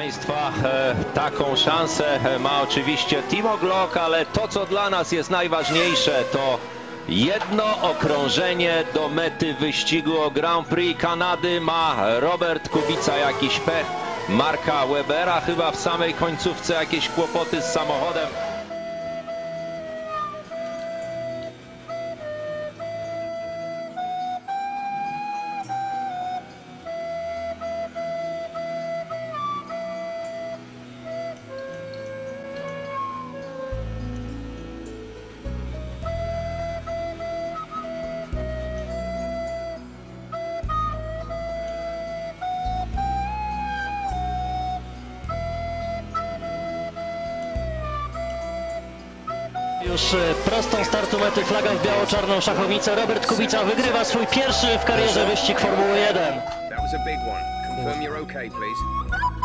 Państwa, taką szansę ma oczywiście Timo Glock, ale to, co dla nas jest najważniejsze, to jedno okrążenie do mety wyścigu o Grand Prix Kanady. Ma Robert Kubica jakiś pech, Marka Webera chyba w samej końcówce jakieś kłopoty z samochodem. Już prostą startu mety, flaga w biało-czarną szachownicę. Robert Kubica wygrywa swój pierwszy w karierze wyścig Formuły 1. That was a big one. Confirm you're okay, please.